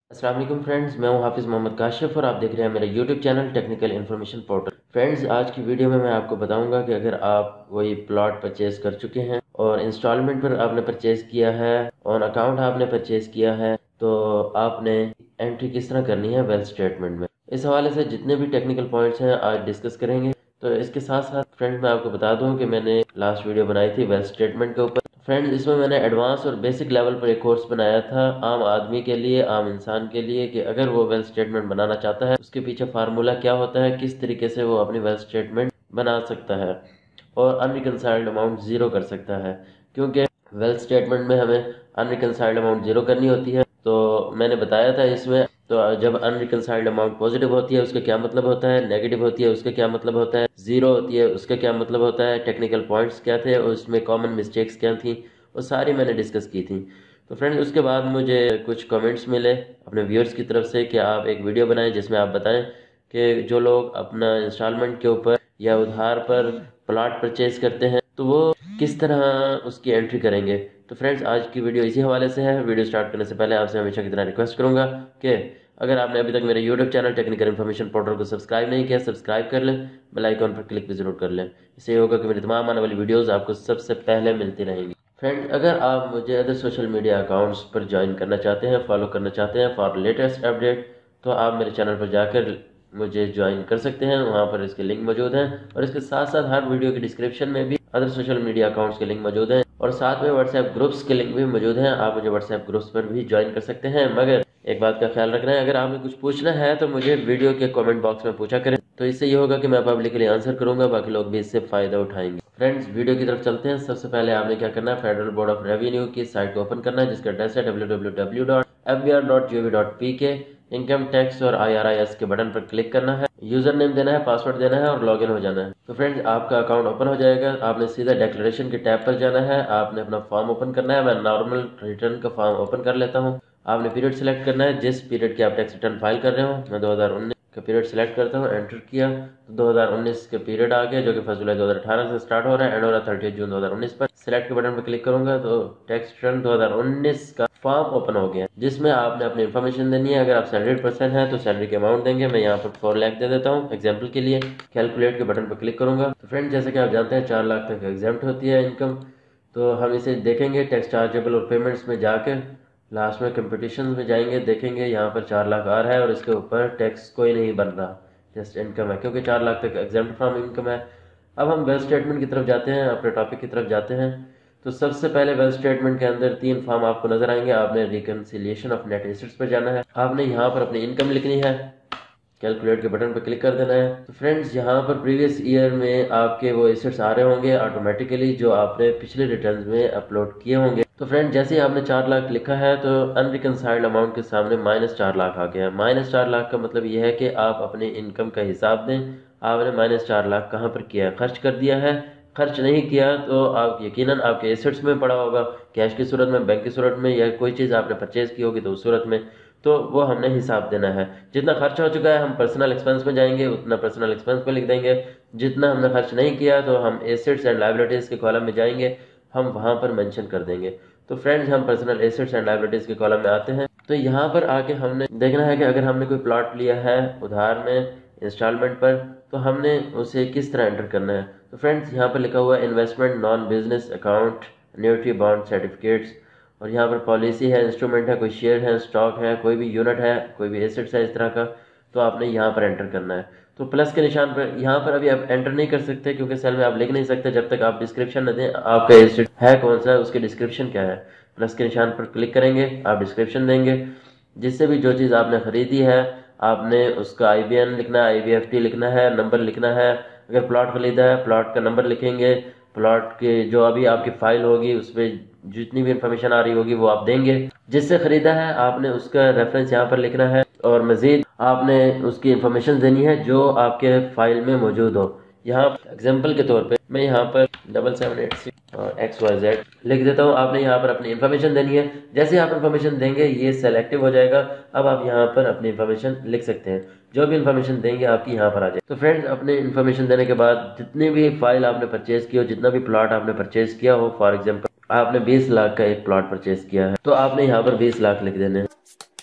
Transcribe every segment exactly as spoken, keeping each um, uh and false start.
अस्सलाम वालेकुम फ्रेंड्स, मैं हूं हाफिज़ मोहम्मद काशिफ और आप देख रहे हैं मेरा YouTube channel technical information portal. Friends, आज की वीडियो में मैं आपको बताऊंगा कि अगर आप कोई प्लॉट परचेज कर चुके हैं और इंस्टॉलमेंट पर आपने परचेज किया है, ऑन अकाउंट आपने परचेज किया है, तो आपने एंट्री किस तरह करनी है वेल्थ स्टेटमेंट में। इस हवाले से जितने भी टेक्निकल पॉइंट्स हैं आज डिस्कस करेंगे। तो इसके साथ साथ फ्रेंड्स मैं आपको बता दूं कि मैंने लास्ट वीडियो बनाई थी वेल्थ स्टेटमेंट के ऊपर। फ्रेंड्स, इसमें मैंने एडवांस और बेसिक लेवल पर एक कोर्स बनाया था आम आदमी के लिए, आम इंसान के लिए, कि अगर वो वेल्थ स्टेटमेंट बनाना चाहता है उसके पीछे फार्मूला क्या होता है, किस तरीके से वो अपनी वेल्थ स्टेटमेंट बना सकता है और अनरिकनसाइल्ड अमाउंट जीरो कर सकता है। क्योंकि वेल्थ स्टेटमेंट में हमें अनरिकनसाइल्ड अमाउंट जीरो करनी होती है। तो मैंने बताया था इसमें, तो जब अनरिकनसाइल्ड अमाउंट पॉजिटिव होती है उसका क्या मतलब होता है, नेगेटिव होती है उसका क्या मतलब होता है, जीरो होती है उसका क्या मतलब होता है, टेक्निकल पॉइंट्स क्या थे और उसमें कॉमन मिस्टेक्स क्या थी, वो सारी मैंने डिस्कस की थी। तो फ्रेंड्स, उसके बाद मुझे कुछ कमेंट्स मिले अपने व्यूअर्स की तरफ से कि आप एक वीडियो बनाएं जिसमें आप बताएं कि जो लोग अपना इंस्टॉलमेंट के ऊपर या उधार पर प्लॉट परचेज करते हैं तो वो किस तरह उसकी एंट्री करेंगे। तो फ्रेंड्स, आज की वीडियो इसी हवाले से है। वीडियो स्टार्ट करने से पहले आपसे हमेशा की तरह रिक्वेस्ट करूंगा कि अगर आपने अभी तक मेरे YouTube channel technical information portal को सब्सक्राइब नहीं किया, सब्सक्राइब कर लें, बेल आइकॉन पर क्लिक भी जरूर कर लें। इससे ये होगा कि मेरी तमाम आने वाली वीडियोस आपको सबसे पहले मिलती रहेंगी। फ्रेंड्स, अगर आप मुझे अदर सोशल मीडिया अकाउंट्स पर ज्वाइन करना चाहते हैं, फॉलो करना चाहते हैं फॉर लेटेस्ट अपडेट, तो आप मेरे चैनल पर जाकर मुझे ज्वाइन कर सकते हैं। वहाँ पर इसके लिंक मौजूद हैं और इसके साथ साथ हर वीडियो के डिस्क्रिप्शन में भी अदर सोशल मीडिया अकाउंट्स के लिंक मौजूद हैं और साथ में व्हाट्सएप ग्रुप्स के लिंक भी मौजूद हैं। आप मुझे व्हाट्सएप ग्रुप्स पर भी ज्वाइन कर सकते हैं, मगर एक बात का ख्याल रखना है, अगर आपने कुछ पूछना है तो मुझे वीडियो के कमेंट बॉक्स में पूछा करें। तो इससे ये होगा कि मैं पब्लिकली आंसर करूंगा, बाकी लोग भी इससे फायदा उठाएंगे। फ्रेंड्स, वीडियो की तरफ चलते हैं। सबसे पहले आपने क्या करना है, फेडरल बोर्ड ऑफ रेवेन्यू की साइट को ओपन करना है जिसका एड्रेस है W W W dot F B R dot G O V dot P K. Income tax और आई आर आई एस के बटन पर क्लिक करना है, यूजर नेम देना है, पासवर्ड देना है और लॉगिन हो जाना है। तो फ्रेंड्स, आपका अकाउंट ओपन हो जाएगा। आपने सीधा डिक्लेरेशन के टैब पर जाना है, आपने अपना फॉर्म ओपन करना है। मैं नॉर्मल रिटर्न का फॉर्म ओपन कर लेता हूँ। आपने पीरियड सेलेक्ट करना है, जिस पीरियड के आप टैक्स रिटर्न फाइल कर रहे हो। मैं दो हज़ार उन्नीस का पीरियड सेलेक्ट करता हूँ, एंटर किया तो दो हज़ार उन्नीस का पीरियड आ गया जो कि फर्स्ट जुलाई दो हज़ार अठारह से स्टार्ट हो रहा है, एंड हो रहा है थर्टी जून दो हज़ार उन्नीस पर। सेलेक्ट के बटन पर क्लिक करूंगा तो टैक्स रिटर्न दो हज़ार उन्नीस का फॉर्म ओपन हो गया जिसमें आपने अपनी इन्फॉर्मेशन देनी है। अगर आप सैलरीड पर्सन है तो सैलरी के अमाउंट देंगे। मैं यहाँ पर फोर लाख दे देता हूँ एग्जाम्पल के लिए। कैलकुलेट के बटन पर क्लिक करूंगा तो फ्रेंड, जैसे कि आप जानते हैं चार लाख तक एग्जाम्प्ट होती है इनकम। तो हम इसे देखेंगे टैक्स चार्जेबल और पेमेंट्स में जाकर, लास्ट में कंपटीशन में जाएंगे, देखेंगे यहाँ पर चार लाख आ रहा है और इसके ऊपर टैक्स कोई नहीं बन रहा, जस्ट इनकम है क्योंकि चार लाख तक एग्जाम्प्ट फ्रॉम इनकम है। अब हम वेल्थ स्टेटमेंट की तरफ जाते हैं, अपने टॉपिक की तरफ जाते हैं। तो सबसे पहले वेल्थ स्टेटमेंट के अंदर तीन फॉर्म आपको नजर आएंगे। आपने रिकंसिलिएशन ऑफ नेट एसेट्स पर जाना है, आपने यहाँ पर अपनी इनकम लिखनी है, कैलकुलेट के बटन पर क्लिक कर देना है। तो फ्रेंड्स, यहाँ पर प्रीवियस ईयर में आपके वो एसेट्स आ रहे होंगे ऑटोमेटिकली जो आपने पिछले रिटर्न्स में अपलोड किए होंगे। तो फ्रेंड, जैसे ही आपने चार लाख लिखा है तो अनरिकनसाइल्ड अमाउंट के सामने माइनस चार लाख आ गया है। माइनस चार लाख का मतलब यह है कि आप अपनी इनकम का हिसाब दें, आपने माइनस चार लाख कहाँ पर किया है, खर्च कर दिया है। खर्च नहीं किया तो आप यकीनन आपके एसेट्स में पड़ा होगा, कैश की सूरत में, बैंक की सूरत में, या कोई चीज़ आपने परचेज की होगी तो उस सूरत में। तो वो हमने हिसाब देना है। जितना खर्च हो चुका है हम पर्सनल एक्सपेंस में जाएंगे, उतना पर्सनल एक्सपेंस में लिख देंगे। जितना हमने खर्च नहीं किया तो हम एसेट्स एंड लायबिलिटीज के कॉलम में जाएंगे, हम वहां पर मेंशन कर देंगे। तो फ्रेंड्स, हम पर्सनल एसेट्स एंड लायबिलिटीज के कॉलम में आते हैं। तो यहाँ पर आके हमने देखना है कि अगर हमने कोई प्लॉट लिया है उधार में इंस्टॉलमेंट पर तो हमने उसे किस तरह एंटर करना है। तो फ्रेंड्स, यहाँ पर लिखा हुआ है investment, non business account, annuity, bond, certificates, और यहाँ पर पॉलिसी है, इंस्ट्रूमेंट है, कोई शेयर है, स्टॉक है, कोई भी यूनिट है, कोई भी एसेट्स है इस तरह का, तो आपने यहाँ पर एंटर करना है। तो प्लस के निशान पर यहाँ पर अभी आप एंटर नहीं कर सकते क्योंकि सेल में आप लिख नहीं सकते जब तक आप डिस्क्रिप्शन न दें आपका एसेट है कौन सा है, उसके डिस्क्रिप्शन क्या है। प्लस के निशान पर क्लिक करेंगे, आप डिस्क्रिप्शन देंगे, जिससे भी जो चीज़ आपने खरीदी है आपने उसका आई बी एन लिखना है, आई बी एफ टी लिखना है, नंबर लिखना है। अगर प्लॉट खरीदा है प्लॉट का नंबर लिखेंगे, प्लॉट के जो अभी आपकी फाइल होगी उसमें जितनी भी इंफॉर्मेशन आ रही होगी वो आप देंगे। जिससे खरीदा है आपने उसका रेफरेंस यहाँ पर लिखना है और मजीद आपने उसकी इंफॉर्मेशन देनी है जो आपके फाइल में मौजूद हो। यहाँ एग्जांपल के तौर पे मैं यहाँ पर डबल सेवन एट सिक्स और एक्स वाई जेड लिख देता हूँ। आपने यहाँ पर अपनी इंफॉर्मेशन देनी है। जैसे आप इंफॉर्मेशन देंगे ये सेलेक्टिव हो जाएगा। अब आप यहाँ पर अपनी इंफॉर्मेशन लिख सकते हैं, जो भी इंफॉर्मेशन देंगे आपकी यहाँ पर आ जाए। तो फ्रेंड्स, अपने इंफॉर्मेशन देने के बाद जितनी भी फाइल आपने परचेज की हो, जितना भी प्लॉट आपने परचेज किया हो, फॉर एग्जाम्पल आपने बीस लाख का एक प्लॉट परचेज किया है तो आपने यहाँ पर बीस लाख लिख देने हैं।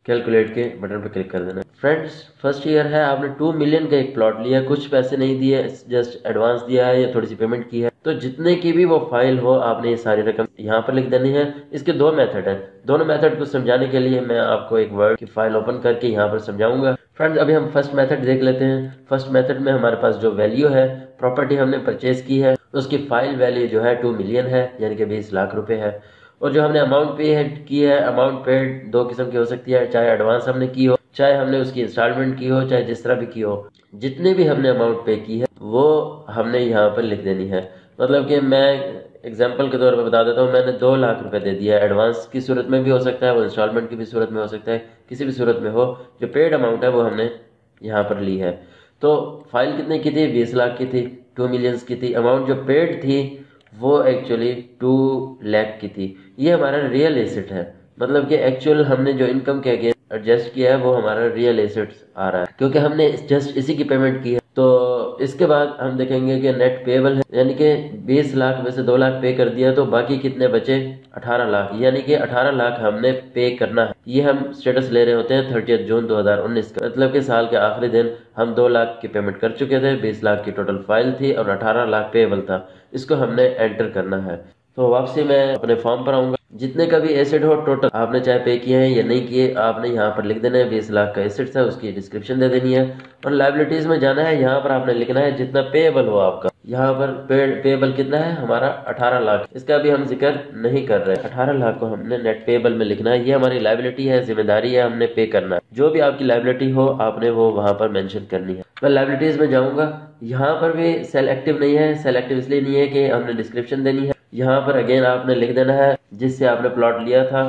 कैलकुलेट के बटन पर क्लिक कर देना। फ्रेंड्स फर्स्ट ईयर है, आपने टू मिलियन का एक प्लॉट लिया, कुछ पैसे नहीं दिए, जस्ट एडवांस दिया है या थोड़ी सी पेमेंट की है, तो जितने की भी वो फाइल हो आपने ये सारी रकम यहाँ पर लिख देनी है। इसके दो मेथड है, दोनों मेथड को समझाने के लिए मैं आपको एक वर्ड की फाइल ओपन करके यहाँ पर समझाऊंगा। फ्रेंड्स अभी हम फर्स्ट मेथड देख लेते हैं। फर्स्ट मेथड में हमारे पास जो वैल्यू है, प्रॉपर्टी हमने परचेज की है, उसकी फाइल वैल्यू जो है टू मिलियन है, यानी कि बीस लाख रुपए है। और जो हमने अमाउंट पे की है, अमाउंट पेड दो किस्म की हो सकती है, चाहे एडवांस हमने की हो, चाहे हमने उसकी इंस्टॉलमेंट की हो, चाहे जिस तरह भी की हो, जितने भी हमने अमाउंट पे की है वो हमने यहाँ पर लिख देनी है। मतलब कि मैं एग्जांपल के तौर पे बता देता हूँ, मैंने दो लाख रुपए दे दिया, एडवांस की सूरत में भी हो सकता है, वो इंस्टॉलमेंट की भी सूरत में हो सकता है, किसी भी सूरत में हो, जो पेड अमाउंट है वो हमने यहाँ पर ली है। तो फाइल कितने की थी? बीस लाख की थी, टू मिलियंस की थी। अमाउंट जो पेड थी वो एक्चुअली टू लाख की थी। ये हमारा रियल एसेट है, मतलब कि एक्चुअल हमने जो इनकम के अगेंस्ट एडजस्ट किया है वो हमारा रियल एसेट्स आ रहा है, क्योंकि हमने जस्ट इसी की पेमेंट की है। तो इसके बाद हम देखेंगे कि नेट पेएबल है, यानी कि बीस लाख में से दो लाख पे कर दिया तो बाकी कितने बचे? अठारह लाख, यानी कि अठारह लाख हमने पे करना है। ये हम स्टेटस ले रहे होते हैं थर्टियथ जून दो हजार उन्नीस का, मतलब कि साल के आखिरी दिन हम दो लाख की पेमेंट कर चुके थे, बीस लाख की टोटल फाइल थी और अठारह लाख पेएबल था। इसको हमने एंटर करना है। तो वापसी मैं अपने फॉर्म पर आऊंगा। जितने का भी एसेट हो टोटल, आपने चाहे पे किए हैं या नहीं किए, आपने यहाँ पर लिख देना है। बीस लाख का एसेट है, उसकी डिस्क्रिप्शन दे देनी है। और लाइबिलिटीज में जाना है, यहाँ पर आपने लिखना है जितना पेएबल हो आपका। यहाँ पर पे, पेएबल कितना है हमारा? अठारह लाख। इसका भी हम जिक्र नहीं कर रहे। अठारह लाख को हमने नेट पेएबल में लिखना है। ये हमारी लाइबिलिटी है, जिम्मेदारी है, हमने पे करना है। जो भी आपकी लाइबिलिटी हो आपने वो वहां पर मेंशन करनी है। मैं लाइबिलिटीज में जाऊंगा, यहाँ पर भी सेल एक्टिव नहीं है। सेल एक्टिव इसलिए नहीं है कि हमने डिस्क्रिप्शन देनी है। यहाँ पर अगेन आपने लिख देना है जिससे आपने प्लॉट लिया था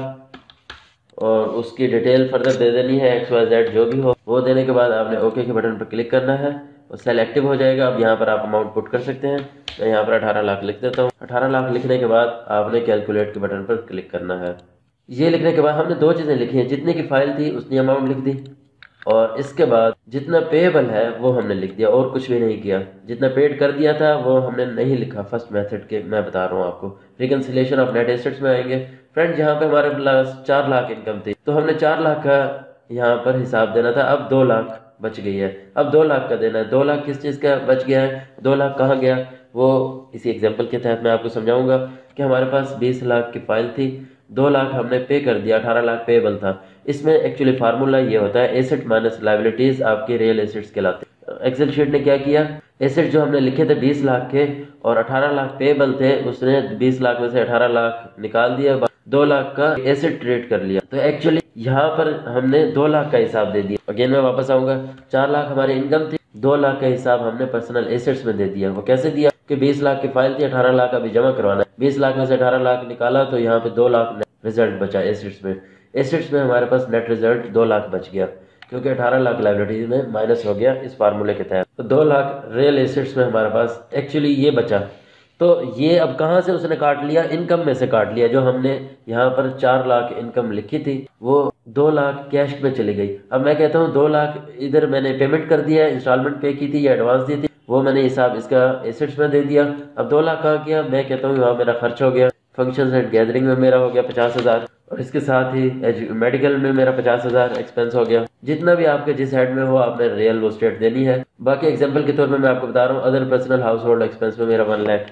और उसकी डिटेल फर्दर दे देनी है, एक्स वाई जेड जो भी हो। वो देने के बाद आपने ओके के बटन पर क्लिक करना है और सेल एक्टिव हो जाएगा। अब यहाँ पर आप अमाउंट पुट कर सकते हैं। मैं यहाँ पर अठारह लाख लिख देता हूँ। अठारह लाख लिखने के बाद आपने कैलकुलेट के बटन पर क्लिक करना है। ये लिखने के बाद हमने दो चीजें लिखी हैं, जितने की फाइल थी उतनी अमाउंट लिख दी और इसके बाद जितना पेएबल है वो हमने लिख दिया और कुछ भी नहीं किया। जितना पेड कर दिया था वो हमने नहीं लिखा। फर्स्ट मेथड के मैं बता रहा हूँ आपको। रिकंसिलिएशन ऑफ नेट एसेट्स में आएंगे। फ्रेंड यहाँ पे हमारे पास चार लाख इनकम थी, तो हमने चार लाख का यहाँ पर हिसाब देना था। अब दो लाख बच गई है, अब दो लाख का देना है। दो लाख किस चीज का बच गया है? दो लाख कहाँ गया वो इसी एग्जाम्पल के तहत मैं आपको समझाऊंगा कि हमारे पास बीस लाख की फाइल थी, दो लाख हमने पे कर दिया, अठारह लाख पेएबल था। इसमें एक्चुअली फार्मूला ये होता है एसेट माइनस लायबिलिटीज आपके रियल एसेट्स कहलाते हैं। एक्सेल शीट ने क्या किया, एसेट जो हमने लिखे थे बीस लाख के और अठारह लाख पेएबल थे, उसने बीस लाख में से अठारह लाख निकाल दिया, दो लाख का एसेट ट्रेड कर लिया। तो एक्चुअली यहाँ पर हमने दो लाख का हिसाब दे दिया। अगेन मैं वापस आऊंगा, चार लाख हमारी इनकम थी, दो लाख का हिसाब हमने पर्सनल एसेट्स में दे दिया। वो कैसे दिया कि बीस लाख की फाइल थी, अठारह लाख अभी जमा करवाना है। बीस लाख में से अठारह लाख निकाला तो यहाँ पे दो लाख रिजल्ट बचा एसेट्स में। एसेट्स में हमारे पास नेट रिजल्ट दो लाख बच गया, क्योंकि अठारह लाख लायबिलिटीज में माइनस हो गया इस फार्मूले के तहत। तो दो लाख रियल एसेट्स में हमारे पास एक्चुअली ये बचा। तो ये अब कहाँ से उसने काट लिया? इनकम में से काट लिया। जो हमने यहाँ पर चार लाख इनकम लिखी थी वो दो लाख कैश में चली गई। अब मैं कहता हूँ दो लाख इधर मैंने पेमेंट कर दिया, इंस्टॉलमेंट पे की थी या एडवांस दी थी, वो मैंने हिसाब इसका एसेट्स में दे दिया। अब दो लाख कहाँ किया? मैं कहता हूँ वहाँ मेरा खर्च हो गया। फंक्शंस एंड गैदरिंग में मेरा हो गया पचास हजार और इसके साथ ही मेडिकल में मेरा पचास हजार एक्सपेंस हो गया। जितना भी आपके जिस हेड में हो आपने रियल वो स्टेट देनी है। बाकी एग्जांपल के तौर पे मैं आपको बता रहा हूँ, other personal household expense में मेरा वन लाख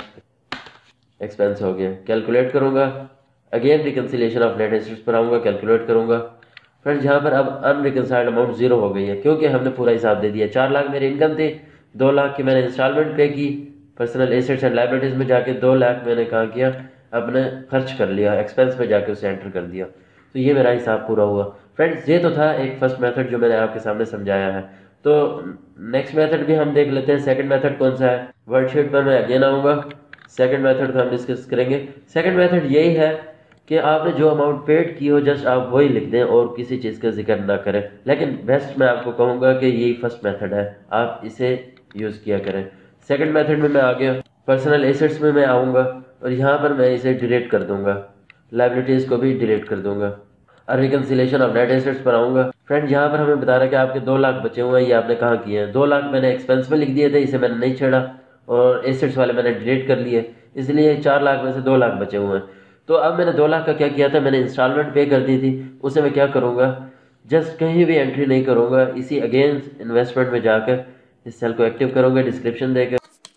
एक्सपेंस हो गया। कैलकुलेट करूंगा, again reconciliation of net assets पर आऊंगा, कैलकुलेट करूंगा। फ्रेंड्स यहाँ पर अब अनरिकंसाइल्ड अमाउंट जीरो हो गई है, क्योंकि हमने पूरा हिसाब दे दिया। चार लाख मेरी इनकम थी, दो लाख की मैंने इंस्टॉलमेंट पे की, पर्सनल एसेट्स एंड लायबिलिटीज में जाके दो लाख मैंने कहा किया अपने खर्च कर लिया, एक्सपेंस पे जाके उसे एंटर कर दिया। तो ये मेरा हिसाब पूरा हुआ। फ्रेंड्स ये तो था एक फर्स्ट मेथड जो मैंने आपके सामने समझाया है। तो नेक्स्ट मेथड भी हम देख लेते हैं। सेकंड मेथड कौन सा है? वर्कशीट पर मैं अगेन आऊंगा, सेकंड मेथड को हम डिस्कस करेंगे। सेकंड मेथड यही है कि आपने जो अमाउंट पेड की हो जस्ट आप वही लिख दें और किसी चीज़ का जिक्र ना करें। लेकिन बेस्ट मैं आपको कहूँगा कि यही फर्स्ट मेथड है, आप इसे यूज़ किया करें। सेकंड मेथड में मैं आ गया, पर्सनल एसेट्स में मैं आऊँगा और यहाँ पर मैं इसे डिलीट कर दूंगा, लायबिलिटीज़ को भी डिलीट कर दूंगा और रिकंसिलिएशन ऑफ नेट एसेट्स पर आऊँगा। फ्रेंड यहाँ पर हमें बता रहा है कि आपके दो लाख बचे हुए हैं, ये आपने कहाँ किए हैं? दो लाख मैंने एक्सपेंस में लिख दिए थे, इसे मैंने नहीं छेड़ा और एसेट्स वाले मैंने डिलीट कर लिए, इसलिए चार लाख में से दो लाख बचे हुए हैं। तो अब मैंने दो लाख का क्या किया था, मैंने इंस्टॉलमेंट पे कर दी थी, उसे मैं क्या करूँगा, जस्ट कहीं भी एंट्री नहीं करूँगा, इसी अगेंस्ट इन्वेस्टमेंट में जाकर इस सेल को एक्टिव करूँगा, डिस्क्रिप्शन देकर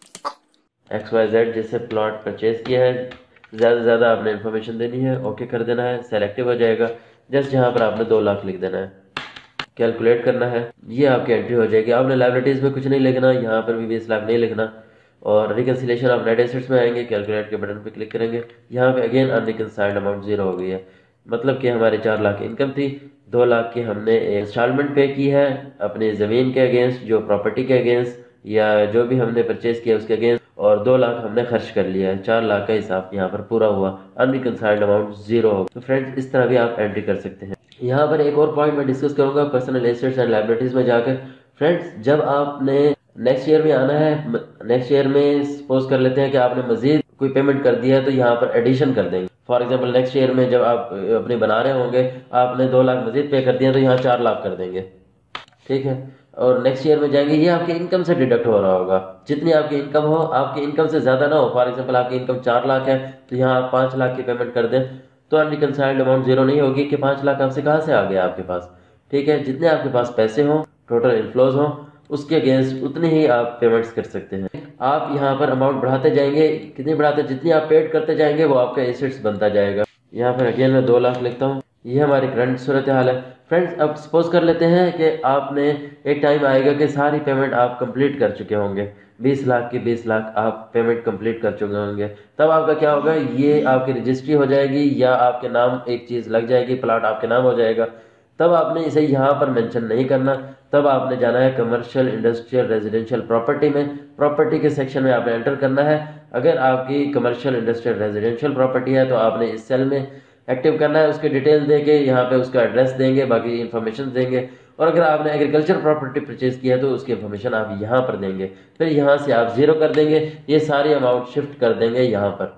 एक्स वाई जेड जिससे प्लॉट परचेज किया है, ज़्यादा से ज़्यादा आपने इन्फॉर्मेशन देनी है, ओके कर देना है, सेल एक्टिव हो जाएगा। जस्ट यहाँ पर आपने दो लाख लिख देना है, कैलकुलेट करना है, ये आपकी एंट्री हो जाएगी। आपने लाइबिलिटीज़ में कुछ नहीं लिखना, यहाँ पर भी बीस लाख नहीं लिखना। और रिकन्सिलेशन आप नेट एसेट्स में आएंगे, कैलकुलेट के बटन पे क्लिक करेंगे, यहाँ पे अगेन अनरिकन्साइल्ड अमाउंट जीरो हो गई है, मतलब कि हमारी चार लाख की इनकम थी, दो लाख की हमने इंस्टॉलमेंट पे की है अपनी ज़मीन के अगेंस्ट, जो प्रॉपर्टी के अगेंस्ट या जो भी हमने परचेज किया उसके अगेंस्ट, और दो लाख हमने खर्च कर लिया है, चार लाख का हिसाब यहाँ पर पूरा हुआ, अनरिकन्साइल्ड अमाउंट जीरो हो। तो फ्रेंड्स इस तरह भी आप एंट्री कर सकते हैं। यहाँ पर एक और पॉइंट मैं डिस्कस करूंगा पर्सनल एसेट्स एंड लायबिलिटीज में जाकर। फ्रेंड्स जब आपने नेक्स्ट ईयर में आना है, नेक्स्ट ईयर में सपोज कर लेते हैं कि आपने मजीद कोई पेमेंट कर दिया है तो यहाँ पर एडिशन कर देंगे। फॉर एग्जांपल नेक्स्ट ईयर में जब आप अपने बना रहे होंगे, आपने दो लाख मजीद पे कर दिया तो यहाँ चार लाख कर देंगे, ठीक है। और नेक्स्ट ईयर में जाएंगे, ये आपकी इनकम से डिडक्ट हो रहा होगा, जितनी आपकी इनकम हो, आपकी इनकम से ज्यादा ना हो। फॉर एग्जांपल आपकी इनकम चार लाख है तो यहाँ आप पाँच लाख की पेमेंट कर दें तो अनरिकन्साइल्ड अमाउंट जीरो नहीं होगी कि पाँच लाख आपसे कहाँ से आ गया आपके पास, ठीक है। जितने आपके पास पैसे हों, टोटल इनफ्लोज हों, उसके अगेंस्ट उतनी ही आप पेमेंट्स कर सकते हैं। आप यहाँ पर अमाउंट बढ़ाते जाएंगे, कितनी बढ़ाते, जितनी आप पेड करते जाएंगे वो आपका एसेट्स बनता जाएगा। यहाँ पर अगेन मैं दो लाख लिखता हूँ, ये हमारी करंट सूरत हाल है। फ्रेंड्स अब सपोज कर लेते हैं कि आपने एक टाइम आएगा कि सारी पेमेंट आप कंप्लीट कर चुके होंगे, बीस लाख की बीस लाख आप पेमेंट कंप्लीट कर चुके होंगे, तब आपका क्या होगा, ये आपकी रजिस्ट्री हो जाएगी या आपके नाम एक चीज़ लग जाएगी, प्लाट आपके नाम हो जाएगा। तब आपने इसे यहाँ पर मेंशन नहीं करना, तब आपने जाना है कमर्शियल इंडस्ट्रियल रेजिडेंशियल प्रॉपर्टी में, प्रॉपर्टी के सेक्शन में आपने एंटर करना है। अगर आपकी कमर्शियल इंडस्ट्रियल रेजिडेंशियल प्रॉपर्टी है तो आपने इस सेल में एक्टिव करना है, उसके डिटेल देके यहाँ पे उसका एड्रेस देंगे, बाकी इन्फॉर्मेशन देंगे। और अगर आपने एग्रीकल्चर प्रॉपर्टी परचेज किया है तो उसकी इन्फॉर्मेशन आप यहाँ पर देंगे, फिर यहाँ से आप जीरो कर देंगे, ये सारी अमाउंट शिफ्ट कर देंगे यहाँ पर।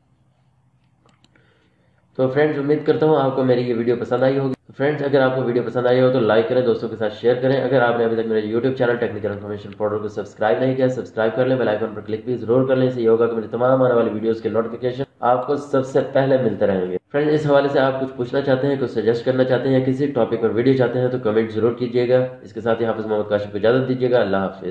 तो फ्रेंड्स उम्मीद करता हूँ आपको मेरी ये वीडियो पसंद आई होगी। फ्रेंड्स अगर आपको वीडियो पसंद आई हो तो लाइक करें, दोस्तों के साथ शेयर करें। अगर आपने अभी तक मेरे YouTube channel technical information portal को सब्सक्राइब नहीं किया, सब्सक्राइब कर लें, बेल आइकन पर क्लिक भी जरूर कर लें। इससे ये होगा कि मेरी तमाम आने वाली वीडियोस के नोटिफिकेशन आपको सबसे पहले मिलते रहेंगे। फ्रेंड्स इस हवाले से आप कुछ पूछना चाहते हैं, कुछ सजेस्ट करना चाहते हैं या किसी टॉपिक पर वीडियो चाहते हैं तो कमेंट जरूर कीजिएगा। इसके साथ ही हाफिज मोहम्मद काशिफ को इजाजत दीजिएगा। अल्लाह हाफिज।